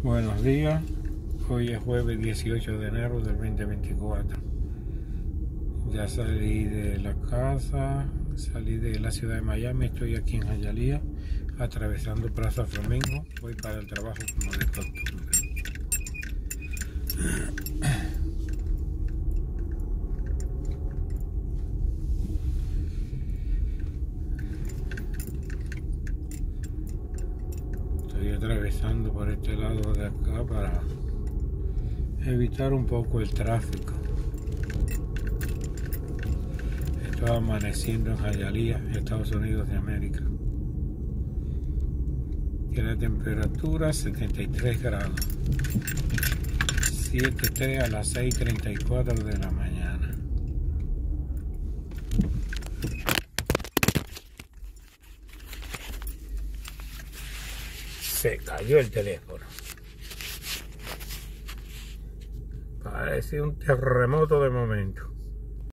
Buenos días, hoy es jueves 18 de enero del 2024. Ya salí de la casa, salí de la ciudad de Miami, estoy aquí en Hialeah, atravesando Plaza Flamingo, voy para el trabajo como de costumbre. Estoy atravesando por este lado de acá para evitar un poco el tráfico. Estoy amaneciendo en Hialeah, Estados Unidos de América. Tiene temperatura 73 grados. 7:03 a las 6:34 de la mañana. Se cayó el teléfono. Parece un terremoto de momento.